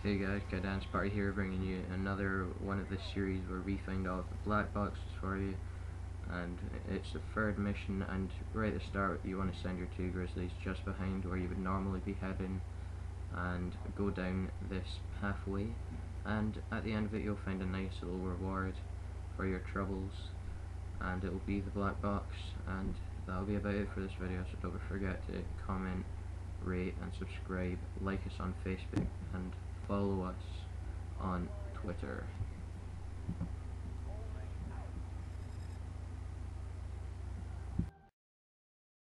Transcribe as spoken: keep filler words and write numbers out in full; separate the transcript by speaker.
Speaker 1: Hey guys, Dance Party here, bringing you another one of this series where we find all the black boxes for you. And it's the third mission, and right at the start you want to send your two grizzlies just behind where you would normally be heading, and go down this pathway, and at the end of it you'll find a nice little reward for your troubles, and it will be the black box. And that'll be about it for this video, so don't forget to comment, rate and subscribe, like us on Facebook, and follow us on Twitter.